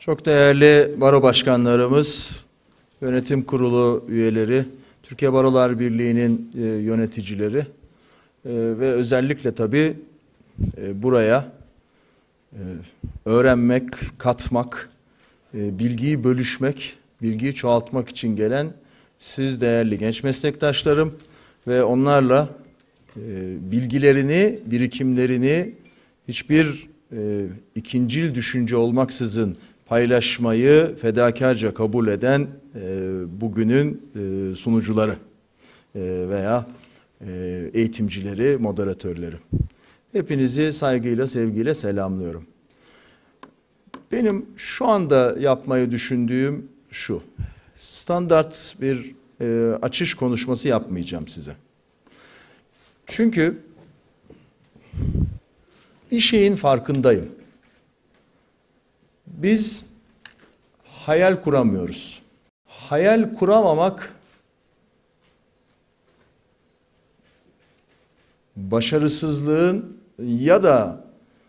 Çok değerli baro başkanlarımız, yönetim kurulu üyeleri, Türkiye Barolar Birliği'nin yöneticileri ve özellikle tabii buraya öğrenmek, katmak, bilgiyi bölüşmek, bilgiyi çoğaltmak için gelen siz değerli genç meslektaşlarım ve onlarla bilgilerini, birikimlerini hiçbir ikincil düşünce olmaksızın paylaşmayı fedakarca kabul eden bugünün sunucuları veya eğitimcileri, moderatörleri. Hepinizi saygıyla, sevgiyle selamlıyorum. Benim şu anda yapmayı düşündüğüm şu. Standart bir açış konuşması yapmayacağım size. Çünkü bir şeyin farkındayım. Biz hayal kuramıyoruz. Hayal kuramamak başarısızlığın ya da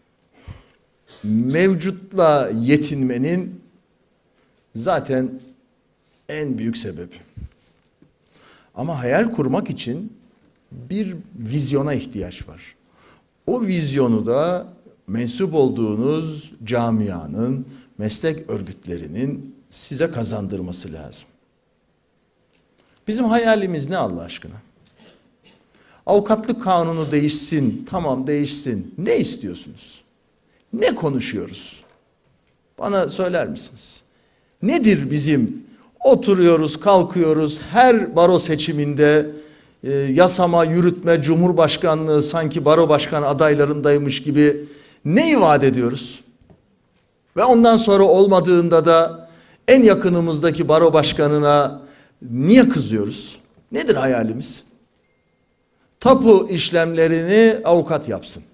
mevcutla yetinmenin zaten en büyük sebebi. Ama hayal kurmak için bir vizyona ihtiyaç var. O vizyonu da mensup olduğunuz camianın, meslek örgütlerinin size kazandırması lazım. Bizim hayalimiz ne Allah aşkına? Avukatlık kanunu değişsin, tamam değişsin. Ne istiyorsunuz? Ne konuşuyoruz? Bana söyler misiniz? Nedir bizim oturuyoruz, kalkıyoruz her baro seçiminde yasama, yürütme, cumhurbaşkanlığı sanki baro başkanı adaylarındaymış gibi ne vaat ediyoruz? Ve ondan sonra olmadığında da en yakınımızdaki baro başkanına niye kızıyoruz? Nedir hayalimiz? Tapu işlemlerini avukat yapsın.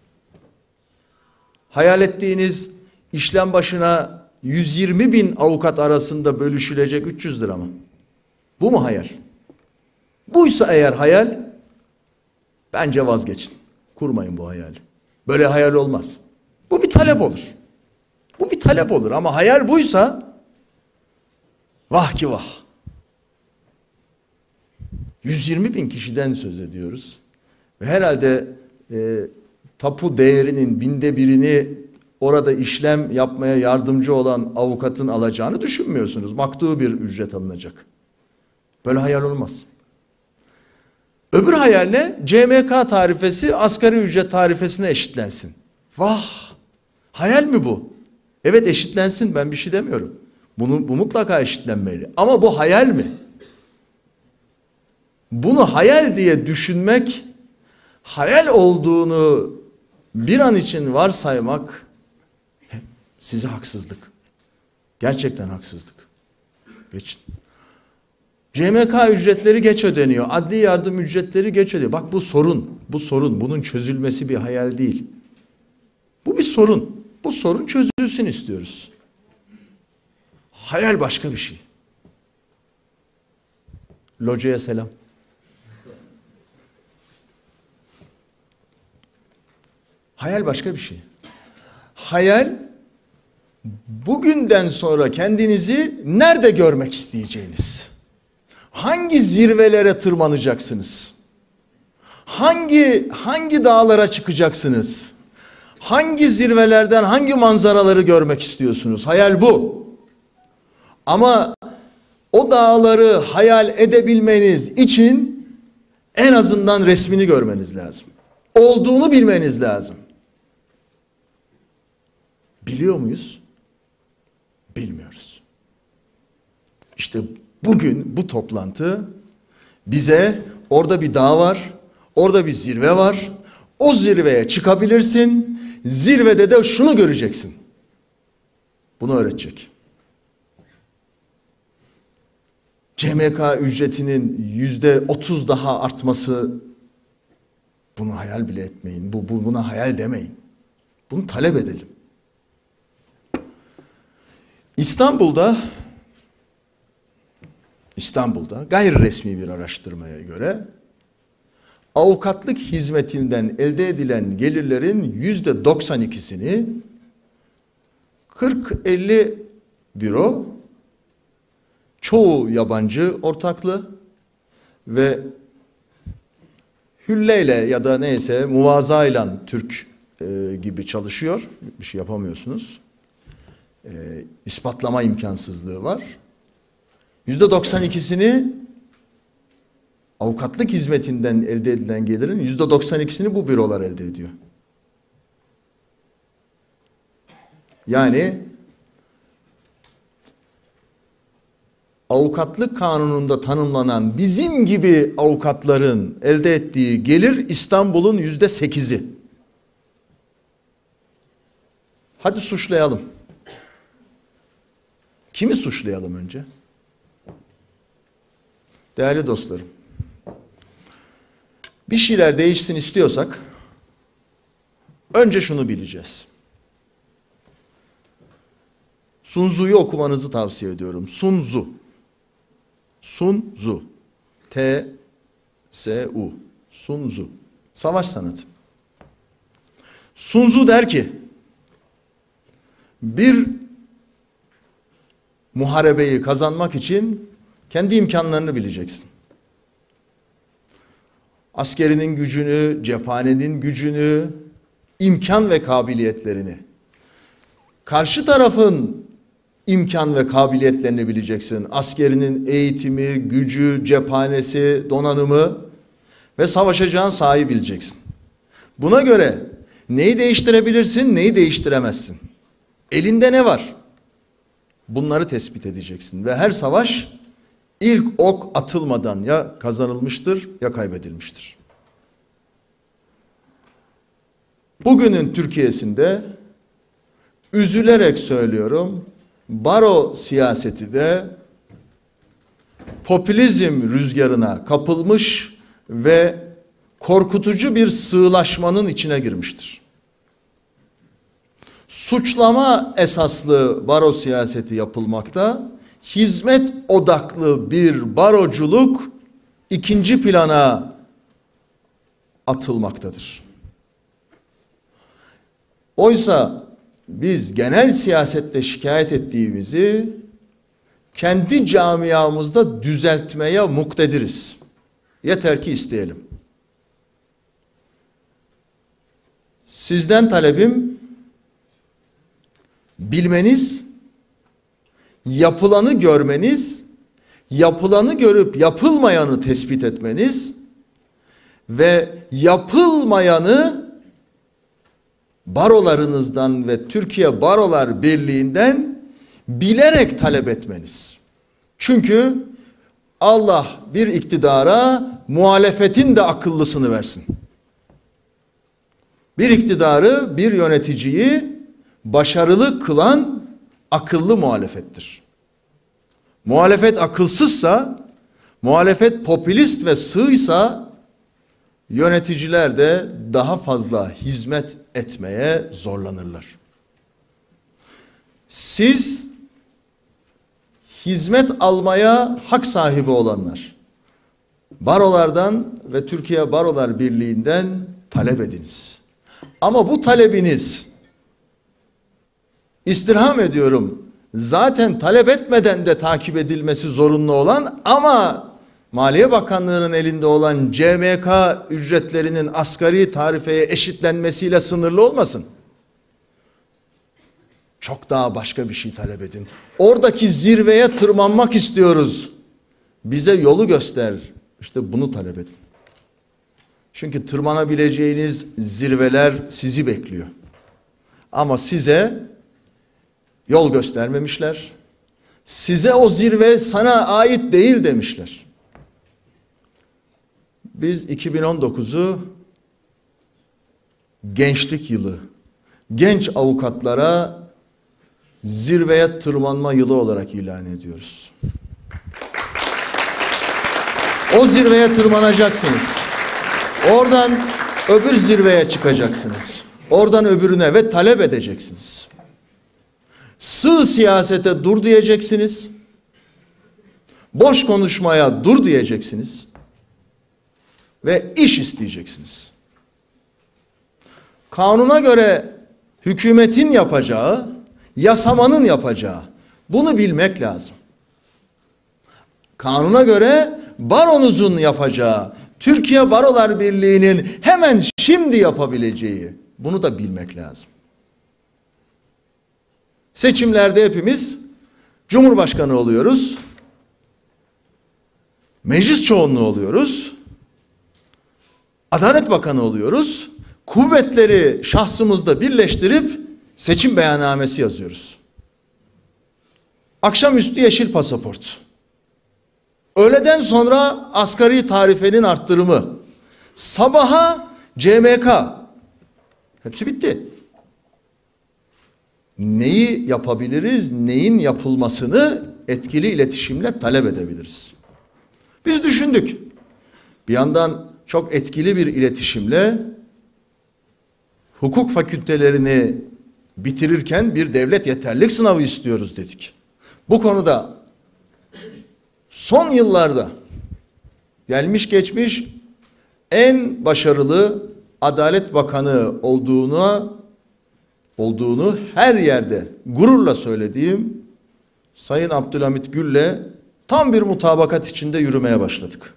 Hayal ettiğiniz işlem başına 120 bin avukat arasında bölüşülecek 300 lira mı? Bu mu hayal? Buysa eğer hayal, bence vazgeçin. Kurmayın bu hayali. Böyle hayal olmaz. Bu bir talep olur. Bu bir talep olur ama hayal buysa vah ki vah. 120 bin kişiden söz ediyoruz. Ve herhalde tapu değerinin 1/1000'ini orada işlem yapmaya yardımcı olan avukatın alacağını düşünmüyorsunuz. Maktu bir ücret alınacak. Böyle hayal olmaz. Öbür hayal ne? CMK tarifesi asgari ücret tarifesine eşitlensin. Vah! Hayal mi bu? Evet eşitlensin, ben bir şey demiyorum. Bu mutlaka eşitlenmeli. Ama bu hayal mi? Bunu hayal diye düşünmek, hayal olduğunu bir an için varsaymak size haksızlık. Gerçekten haksızlık. Geçin. CMK ücretleri geç ödeniyor. Adli yardım ücretleri geç ödeniyor. Bak bu sorun. Bu sorun. Bunun çözülmesi bir hayal değil. Bu bir sorun. Bu sorun çözülsün istiyoruz. Hayal başka bir şey. Locaya selam. Hayal başka bir şey. Hayal bugünden sonra kendinizi nerede görmek isteyeceğiniz. Hangi zirvelere tırmanacaksınız? Hangi dağlara çıkacaksınız? Hangi zirvelerden hangi manzaraları görmek istiyorsunuz? Hayal bu. Ama o dağları hayal edebilmeniz için en azından resmini görmeniz lazım. Olduğunu bilmeniz lazım. Biliyor muyuz? Bilmiyoruz. İşte bugün bu toplantı bize orada bir dağ var, orada bir zirve var. O zirveye çıkabilirsin. Zirvede de şunu göreceksin. Bunu öğretecek. CMK ücretinin %30 daha artması, bunu hayal bile etmeyin. Buna hayal demeyin. Bunu talep edelim. İstanbul'da gayri resmi bir araştırmaya göre avukatlık hizmetinden elde edilen gelirlerin %92'sini 40-50 büro, çoğu yabancı ortaklı ve hülleyle ya da neyse muvazayla Türk gibi çalışıyor. Bir şey yapamıyorsunuz. İspatlama imkansızlığı var. %92'sini avukatlık hizmetinden elde edilen gelirin %92'sini bu bürolar elde ediyor. Yani avukatlık kanununda tanımlanan bizim gibi avukatların elde ettiği gelir İstanbul'un %8'i. Hadi suçlayalım. Kimi suçlayalım önce? Değerli dostlarım, bir şeyler değişsin istiyorsak önce şunu bileceğiz. Sun Tzu'yu okumanızı tavsiye ediyorum. Sun Tzu. Sun Tzu. T-S-U. Sun Tzu. Savaş sanatı. Sun Tzu der ki, bir muharebeyi kazanmak için kendi imkanlarını bileceksin. Askerinin gücünü, cephanenin gücünü, imkan ve kabiliyetlerini, karşı tarafın imkan ve kabiliyetlerini bileceksin. Askerinin eğitimi, gücü, cephanesi, donanımı ve savaşacağın sahayı bileceksin. Buna göre neyi değiştirebilirsin, neyi değiştiremezsin? Elinde ne var? Bunları tespit edeceksin ve her savaş ilk ok atılmadan ya kazanılmıştır ya kaybedilmiştir. Bugünün Türkiye'sinde üzülerek söylüyorum, baro siyaseti de popülizm rüzgarına kapılmış ve korkutucu bir sığlaşmanın içine girmiştir. Suçlama esaslı baro siyaseti yapılmakta, hizmet odaklı bir baroculuk ikinci plana atılmaktadır. Oysa biz genel siyasette şikayet ettiğimizi kendi camiamızda düzeltmeye muktediriz. Yeter ki isteyelim. Sizden talebim bilmeniz, yapılanı görmeniz, yapılanı görüp yapılmayanı tespit etmeniz ve yapılmayanı barolarınızdan ve Türkiye Barolar Birliği'nden bilerek talep etmeniz. Çünkü Allah bir iktidara muhalefetin de akıllısını versin. Bir iktidarı, bir yöneticiyi başarılı kılan akıllı muhalefettir. Muhalefet akılsızsa, muhalefet popülist ve sığysa yöneticiler de daha fazla hizmet etmeye zorlanırlar. Siz hizmet almaya hak sahibi olanlar, barolardan ve Türkiye Barolar Birliği'nden talep ediniz. Ama bu talebiniz, istirham ediyorum, zaten talep etmeden de takip edilmesi zorunlu olan ama Maliye Bakanlığı'nın elinde olan CMK ücretlerinin asgari tarifeye eşitlenmesiyle sınırlı olmasın. Çok daha başka bir şey talep edin. Oradaki zirveye tırmanmak istiyoruz. Bize yolu göster. İşte bunu talep edin. Çünkü tırmanabileceğiniz zirveler sizi bekliyor. Ama size yol göstermemişler. Size o zirve sana ait değil demişler. Biz 2019'u gençlik yılı, genç avukatlara zirveye tırmanma yılı olarak ilan ediyoruz. O zirveye tırmanacaksınız. Oradan öbür zirveye çıkacaksınız. Oradan öbürüne ve talep edeceksiniz. Sığ siyasete dur diyeceksiniz. Boş konuşmaya dur diyeceksiniz. Ve iş isteyeceksiniz. Kanuna göre hükümetin yapacağı, yasamanın yapacağı, Bunu bilmek lazım. Kanuna göre baronuzun yapacağı, Türkiye Barolar Birliği'nin hemen şimdi yapabileceği, bunu da bilmek lazım. Seçimlerde hepimiz Cumhurbaşkanı oluyoruz, meclis çoğunluğu oluyoruz, Adalet Bakanı oluyoruz, kuvvetleri şahsımızda birleştirip seçim beyannamesi yazıyoruz. Akşamüstü yeşil pasaport. Öğleden sonra asgari tarifenin arttırımı. Sabaha CMK. Hepsi bitti. Neyi yapabiliriz, neyin yapılmasını etkili iletişimle talep edebiliriz. Biz düşündük. Bir yandan çok etkili bir iletişimle hukuk fakültelerini bitirirken bir devlet yeterlilik sınavı istiyoruz dedik. Bu konuda son yıllarda gelmiş geçmiş en başarılı Adalet Bakanı olduğunu her yerde gururla söylediğim Sayın Abdülhamit Gül'le tam bir mutabakat içinde yürümeye başladık.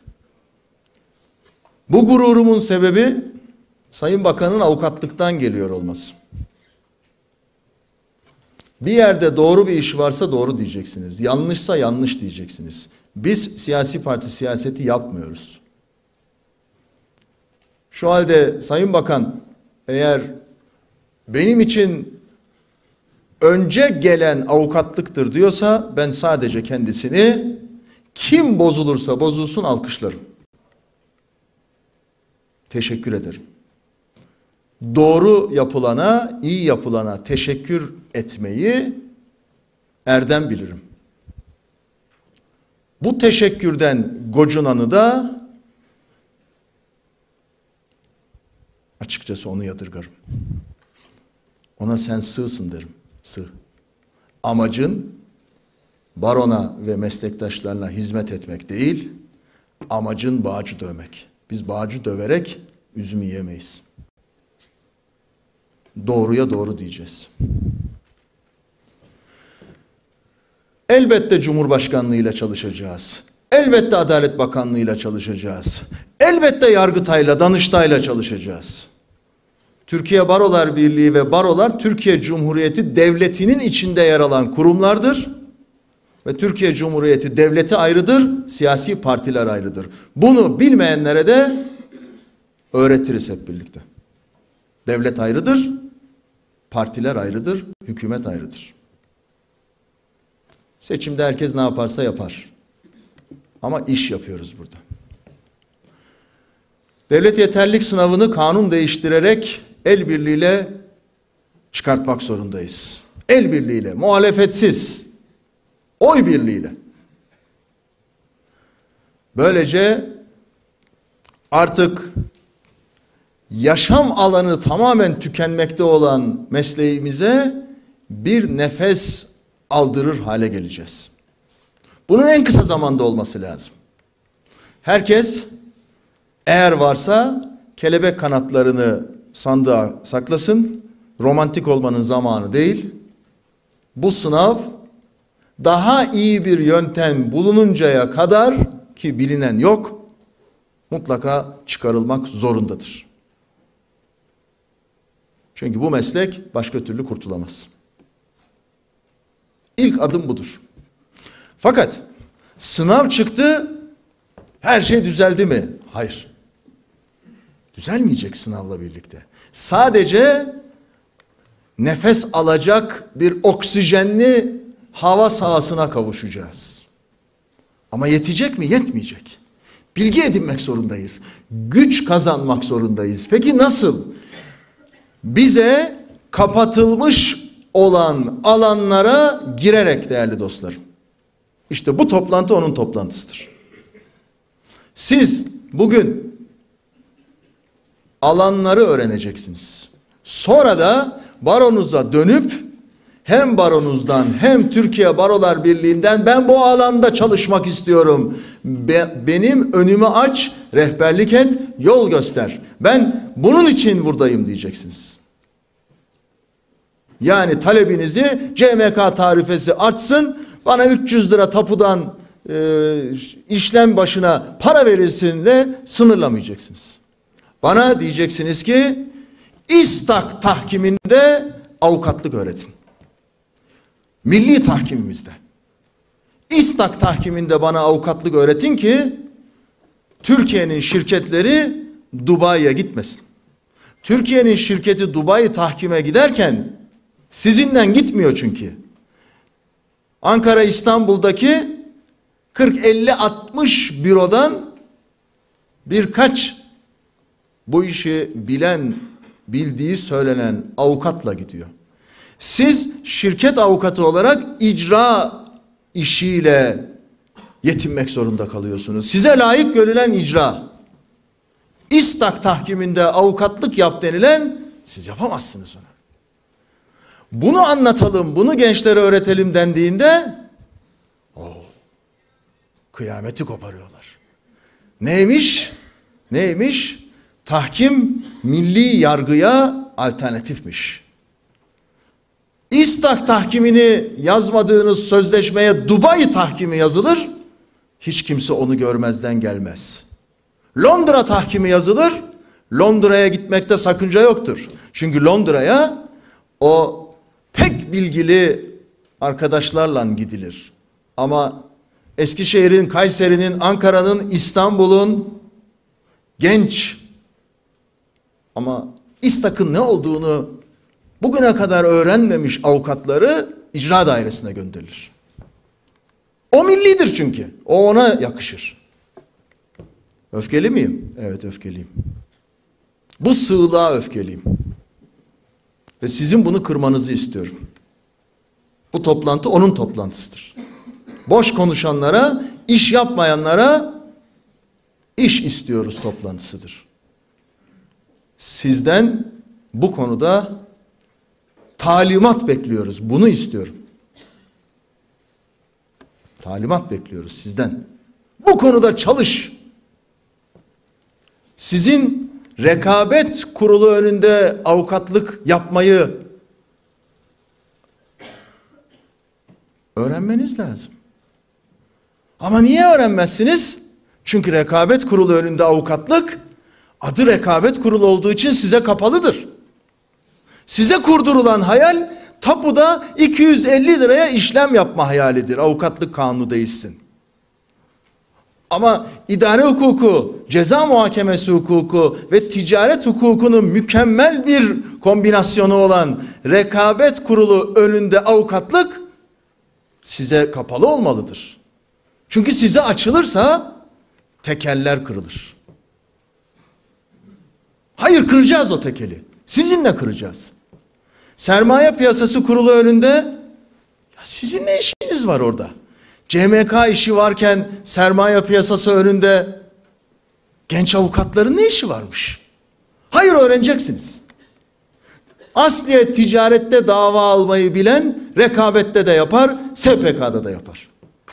Bu gururumun sebebi Sayın Bakan'ın avukatlıktan geliyor olması. Bir yerde doğru bir iş varsa doğru diyeceksiniz. Yanlışsa yanlış diyeceksiniz. Biz siyasi parti siyaseti yapmıyoruz. Şu halde Sayın Bakan eğer benim için önce gelen avukatlıktır diyorsa ben sadece kendisini kim bozulursa bozulsun alkışlarım. Teşekkür ederim. Doğru yapılana, iyi yapılana teşekkür etmeyi erdem bilirim. Bu teşekkürden gocunanı da açıkçası onu yadırgarım. Ona sen sığsın derim. Sığ. Amacın barona ve meslektaşlarına hizmet etmek değil, amacın bağcı dövmek. Biz bağcı döverek üzümü yemeyiz. Doğruya doğru diyeceğiz. Elbette Cumhurbaşkanlığıyla çalışacağız. Elbette Adalet Bakanlığıyla çalışacağız. Elbette Yargıtay'la, Danıştay'la çalışacağız. Türkiye Barolar Birliği ve barolar Türkiye Cumhuriyeti Devleti'nin içinde yer alan kurumlardır. Ve Türkiye Cumhuriyeti Devleti ayrıdır, siyasi partiler ayrıdır. Bunu bilmeyenlere de öğretiriz hep birlikte. Devlet ayrıdır, partiler ayrıdır, hükümet ayrıdır. Seçimde herkes ne yaparsa yapar. Ama iş yapıyoruz burada. Devlet yeterlilik sınavını kanun değiştirerek el birliğiyle çıkartmak zorundayız. El birliğiyle, muhalefetsiz, oy birliğiyle. Böylece artık yaşam alanı tamamen tükenmekte olan mesleğimize bir nefes aldırır hale geleceğiz. Bunun en kısa zamanda olması lazım. Herkes eğer varsa kelebek kanatlarını sandığa saklasın. Romantik olmanın zamanı değil. Bu sınav daha iyi bir yöntem bulununcaya kadar ki bilinen yok, mutlaka çıkarılmak zorundadır. Çünkü bu meslek başka türlü kurtulamaz. İlk adım budur. Fakat sınav çıktı, her şey düzeldi mi? Hayır. Düzelmeyecek sınavla birlikte. Sadece nefes alacak bir oksijenli hava sahasına kavuşacağız. Ama yetecek mi? Yetmeyecek. Bilgi edinmek zorundayız. Güç kazanmak zorundayız. Peki nasıl? Bize kapatılmış olan alanlara girerek değerli dostlarım. İşte bu toplantı onun toplantısıdır. Siz bugün alanları öğreneceksiniz. Sonra da baronuza dönüp hem baronuzdan hem Türkiye Barolar Birliği'nden ben bu alanda çalışmak istiyorum. Benim önümü aç, rehberlik et, yol göster. Ben bunun için buradayım diyeceksiniz. Yani talebinizi CMK tarifesi artsın, bana 300 lira tapudan işlem başına para verilsinle sınırlamayacaksınız. Bana diyeceksiniz ki İstak tahkiminde avukatlık öğretin. Milli tahkimimizde. İstak tahkiminde bana avukatlık öğretin ki Türkiye'nin şirketleri Dubai'ye gitmesin. Türkiye'nin şirketi Dubai tahkime giderken sizinden gitmiyor çünkü. Ankara, İstanbul'daki 40-50-60 bürodan birkaç bu işi bilen, bildiği söylenen avukatla gidiyor. Siz şirket avukatı olarak icra işiyle yetinmek zorunda kalıyorsunuz. Size layık görülen icra. İstak tahkiminde avukatlık yap denilen, siz yapamazsınız onu. Bunu anlatalım, bunu gençlere öğretelim dendiğinde kıyameti koparıyorlar. Neymiş? Neymiş? Tahkim milli yargıya alternatifmiş. İstak tahkimini yazmadığınız sözleşmeye Dubai tahkimi yazılır. Hiç kimse onu görmezden gelmez. Londra tahkimi yazılır. Londra'ya gitmekte sakınca yoktur. Çünkü Londra'ya o pek bilgili arkadaşlarla gidilir. Ama Eskişehir'in, Kayseri'nin, Ankara'nın, İstanbul'un genç ama İstak'ın ne olduğunu bugüne kadar öğrenmemiş avukatları icra dairesine gönderilir. O millidir çünkü. O ona yakışır. Öfkeli miyim? Evet, öfkeliyim. Bu sığlığa öfkeliyim. Ve sizin bunu kırmanızı istiyorum. Bu toplantı onun toplantısıdır. Boş konuşanlara, iş yapmayanlara iş istiyoruz toplantısıdır. Sizden bu konuda talimat bekliyoruz. Bunu istiyorum. Talimat bekliyoruz sizden. Bu konuda çalış. Sizin rekabet kurulu önünde avukatlık yapmayı öğrenmeniz lazım. Ama niye öğrenmezsiniz? Çünkü rekabet kurulu önünde avukatlık adı rekabet kurulu olduğu için size kapalıdır. Size kurdurulan hayal tapuda 250 liraya işlem yapma hayalidir. Avukatlık kanunu değişsin. Ama idare hukuku, ceza muhakemesi hukuku ve ticaret hukukunun mükemmel bir kombinasyonu olan rekabet kurulu önünde avukatlık size kapalı olmalıdır. Çünkü size açılırsa tekeller kırılır. Hayır, kıracağız o tekeli. Sizinle kıracağız. Sermaye piyasası kurulu önünde ya sizin ne işiniz var orada? CMK işi varken sermaye piyasası önünde genç avukatların ne işi varmış? Hayır, öğreneceksiniz. Asliye ticarette dava almayı bilen rekabette de yapar, SPK'da da yapar.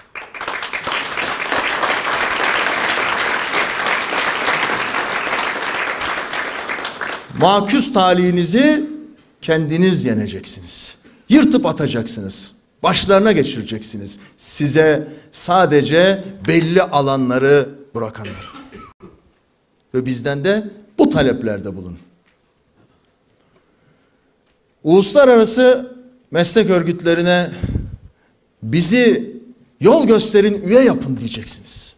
Maküs talihinizi kendiniz yeneceksiniz. Yırtıp atacaksınız. Başlarına geçireceksiniz. Size sadece belli alanları bırakanlar. Ve bizden de bu taleplerde bulun. Uluslararası meslek örgütlerine bizi yol gösterin, üye yapın diyeceksiniz.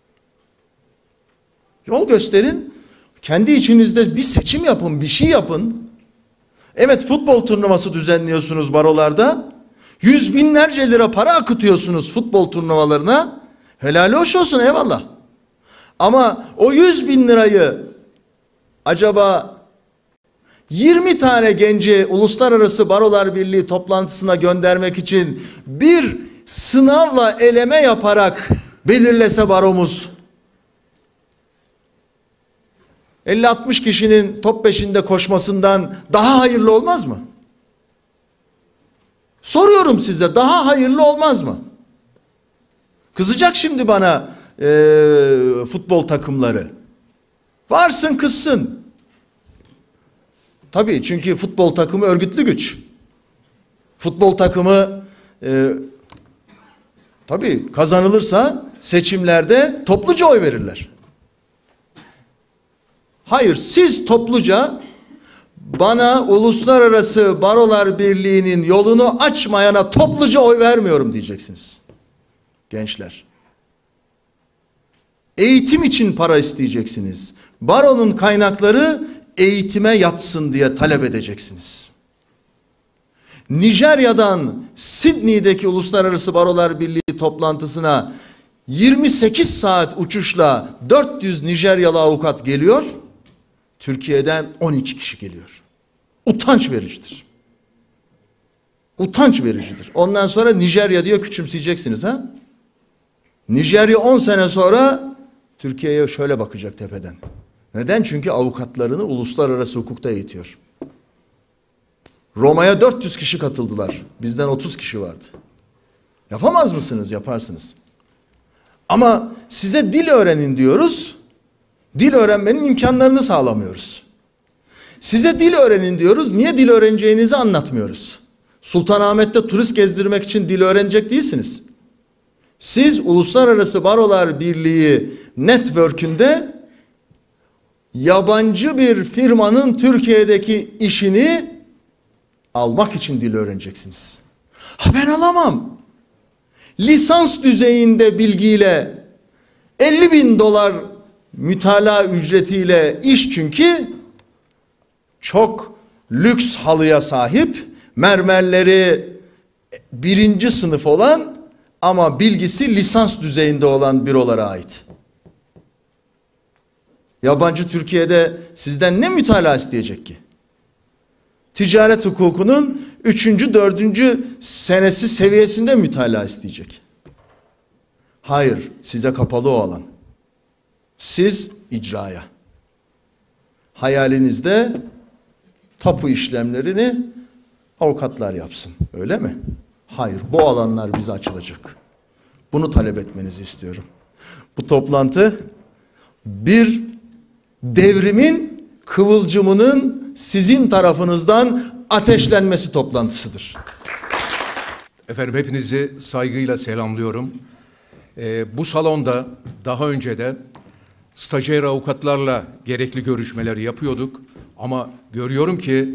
Yol gösterin, kendi içinizde bir seçim yapın, bir şey yapın. Evet, futbol turnuvası düzenliyorsunuz barolarda. Yüz binlerce lira para akıtıyorsunuz futbol turnuvalarına. Helal hoş olsun, eyvallah. Ama o 100 bin lirayı acaba 20 tane genci Uluslararası Barolar Birliği toplantısına göndermek için bir sınavla eleme yaparak belirlese baromuz, 50-60 kişinin top peşinde koşmasından daha hayırlı olmaz mı? Soruyorum size, daha hayırlı olmaz mı? Kızacak şimdi bana futbol takımları. Varsın kızsın. Tabii, çünkü futbol takımı örgütlü güç. Futbol takımı tabii kazanılırsa seçimlerde topluca oy verirler. Hayır, siz topluca bana Uluslararası Barolar Birliği'nin yolunu açmayana topluca oy vermiyorum diyeceksiniz. Gençler. Eğitim için para isteyeceksiniz. Baronun kaynakları eğitime yatsın diye talep edeceksiniz. Nijerya'dan Sydney'deki Uluslararası Barolar Birliği toplantısına 28 saat uçuşla 400 Nijeryalı avukat geliyor. Türkiye'den 12 kişi geliyor. Utanç vericidir. Utanç vericidir. Ondan sonra Nijerya diye küçümseyeceksiniz ha? Nijerya 10 sene sonra Türkiye'ye şöyle bakacak tepeden. Neden? Çünkü avukatlarını uluslararası hukukta eğitiyor. Roma'ya 400 kişi katıldılar. Bizden 30 kişi vardı. Yapamaz mısınız? Yaparsınız. Ama size dil öğrenin diyoruz. Dil öğrenmenin imkanlarını sağlamıyoruz. Size dil öğrenin diyoruz. Niye dil öğreneceğinizi anlatmıyoruz. Sultanahmet'te turist gezdirmek için dil öğrenecek değilsiniz. Siz Uluslararası Barolar Birliği network'ünde yabancı bir firmanın Türkiye'deki işini almak için dil öğreneceksiniz. Ha, ben alamam. Lisans düzeyinde bilgiyle 50.000 dolar mütalaa ücretiyle iş, çünkü çok lüks halıya sahip, mermerleri 1. sınıf olan ama bilgisi lisans düzeyinde olan bürolara ait. Yabancı Türkiye'de sizden ne mütalaa isteyecek ki? Ticaret hukukunun 3. 4. senesi seviyesinde mütalaa isteyecek. Hayır, size kapalı o alan. Siz icraya. Hayalinizde tapu işlemlerini avukatlar yapsın. Öyle mi? Hayır, bu alanlar bize açılacak. Bunu talep etmenizi istiyorum. Bu toplantı bir devrimin kıvılcımının sizin tarafınızdan ateşlenmesi toplantısıdır. Efendim, hepinizi saygıyla selamlıyorum. Bu salonda daha önce de stajyer avukatlarla gerekli görüşmeleri yapıyorduk. Ama görüyorum ki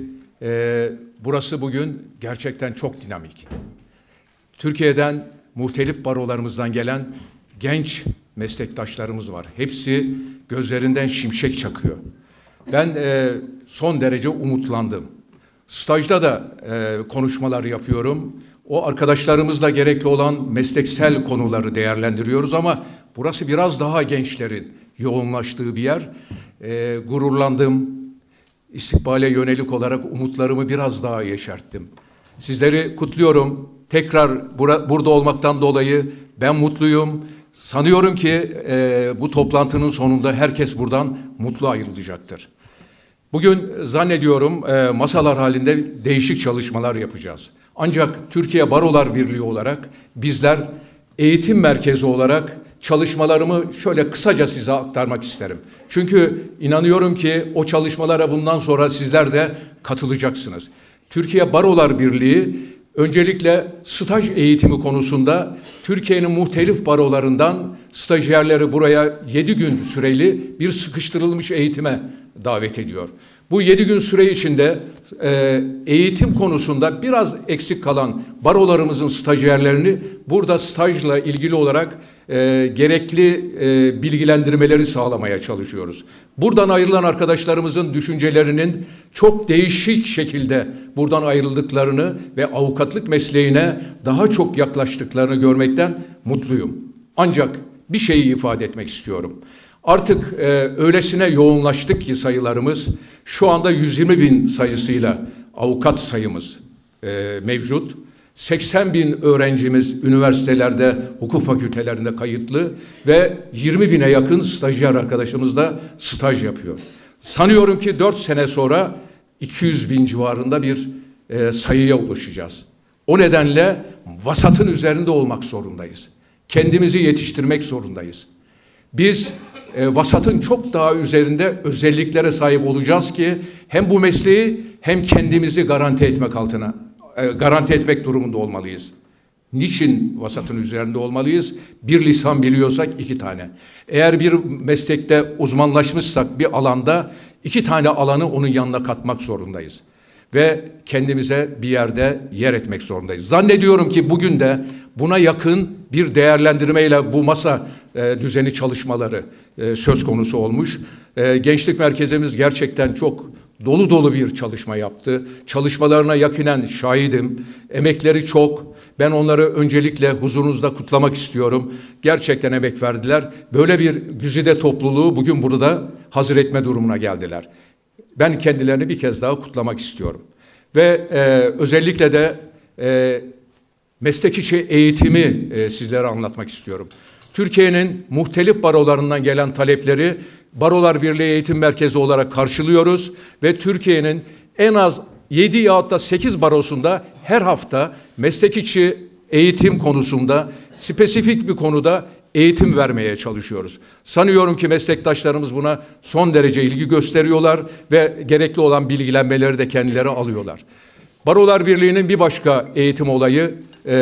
burası bugün gerçekten çok dinamik. Türkiye'den muhtelif barolarımızdan gelen genç meslektaşlarımız var. Hepsi gözlerinden şimşek çakıyor. Ben son derece umutlandım. Stajda da konuşmalar yapıyorum. O arkadaşlarımızla gerekli olan mesleksel konuları değerlendiriyoruz ama burası biraz daha gençlerin yoğunlaştığı bir yer. Gururlandım. İstikbale yönelik olarak umutlarımı biraz daha yeşerttim. Sizleri kutluyorum. Tekrar burada olmaktan dolayı ben mutluyum. Sanıyorum ki bu toplantının sonunda herkes buradan mutlu ayrılacaktır. Bugün zannediyorum masalar halinde değişik çalışmalar yapacağız. Ancak Türkiye Barolar Birliği olarak bizler eğitim merkezi olarak çalışmalarımı şöyle kısaca size aktarmak isterim. Çünkü inanıyorum ki o çalışmalara bundan sonra sizler de katılacaksınız. Türkiye Barolar Birliği öncelikle staj eğitimi konusunda Türkiye'nin muhtelif barolarından stajyerleri buraya 7 gün süreli bir sıkıştırılmış eğitime davet ediyor. Bu 7 gün süre içinde eğitim konusunda biraz eksik kalan barolarımızın stajyerlerini burada stajla ilgili olarak gerekli bilgilendirmeleri sağlamaya çalışıyoruz. Buradan ayrılan arkadaşlarımızın düşüncelerinin çok değişik şekilde buradan ayrıldıklarını ve avukatlık mesleğine daha çok yaklaştıklarını görmekten mutluyum. Ancak bir şeyi ifade etmek istiyorum. Artık öylesine yoğunlaştık ki sayılarımız, şu anda 120.000 sayısıyla avukat sayımız mevcut. 80.000 öğrencimiz üniversitelerde, hukuk fakültelerinde kayıtlı ve 20.000'e yakın stajyer arkadaşımız da staj yapıyor. Sanıyorum ki 4 sene sonra 200.000 civarında bir sayıya ulaşacağız. O nedenle vasatın üzerinde olmak zorundayız. Kendimizi yetiştirmek zorundayız. Biz vasatın çok daha üzerinde özelliklere sahip olacağız ki hem bu mesleği hem kendimizi garanti etmek altına garanti etmek durumunda olmalıyız. Niçin vasatın üzerinde olmalıyız? Bir lisan biliyorsak 2 tane. Eğer bir meslekte uzmanlaşmışsak bir alanda 2 tane alanı onun yanına katmak zorundayız. Ve kendimize bir yerde yer etmek zorundayız. Zannediyorum ki bugün de buna yakın bir değerlendirmeyle bu masa düzeni çalışmaları söz konusu olmuş. Gençlik merkezimiz gerçekten çok dolu dolu bir çalışma yaptı. Çalışmalarına yakinen şahidim. Emekleri çok. Ben onları öncelikle huzurunuzda kutlamak istiyorum. Gerçekten emek verdiler. Böyle bir güzide topluluğu bugün burada hazır etme durumuna geldiler. Ben kendilerini bir kez daha kutlamak istiyorum. Ve özellikle de meslek içi eğitimi sizlere anlatmak istiyorum. Türkiye'nin muhtelif barolarından gelen talepleri Barolar Birliği Eğitim Merkezi olarak karşılıyoruz ve Türkiye'nin en az 7 yahut da 8 barosunda her hafta meslek içi eğitim konusunda spesifik bir konuda eğitim vermeye çalışıyoruz. Sanıyorum ki meslektaşlarımız buna son derece ilgi gösteriyorlar ve gerekli olan bilgilenmeleri de kendileri alıyorlar. Barolar Birliği'nin bir başka eğitim olayı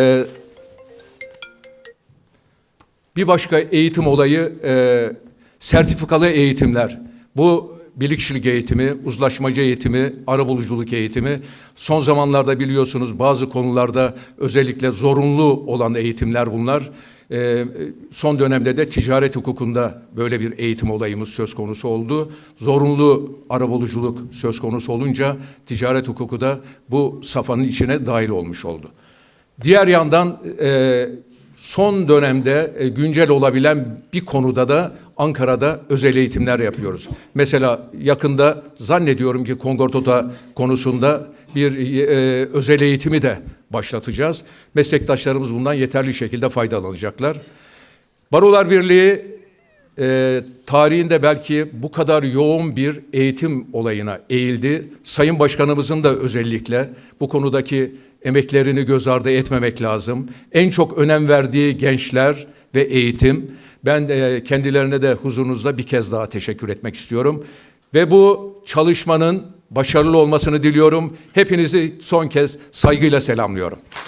sertifikalı eğitimler. Bu bilirkişilik eğitimi, uzlaşmacı eğitimi, arabuluculuk eğitimi. Son zamanlarda biliyorsunuz bazı konularda özellikle zorunlu olan eğitimler bunlar. Son dönemde de ticaret hukukunda böyle bir eğitim olayımız söz konusu oldu. Zorunlu arabuluculuk söz konusu olunca ticaret hukuku da bu safhanın içine dahil olmuş oldu. Diğer yandan son dönemde güncel olabilen bir konuda da Ankara'da özel eğitimler yapıyoruz. Mesela yakında zannediyorum ki Kongortota konusunda bir özel eğitimi de başlatacağız. Meslektaşlarımız bundan yeterli şekilde faydalanacaklar. Barolar Birliği tarihinde belki bu kadar yoğun bir eğitim olayına eğildi. Sayın Başkanımızın da özellikle bu konudaki emeklerini göz ardı etmemek lazım. En çok önem verdiği gençler ve eğitim. Ben kendilerine de huzurunuzda bir kez daha teşekkür etmek istiyorum. Ve bu çalışmanın başarılı olmasını diliyorum. Hepinizi son kez saygıyla selamlıyorum.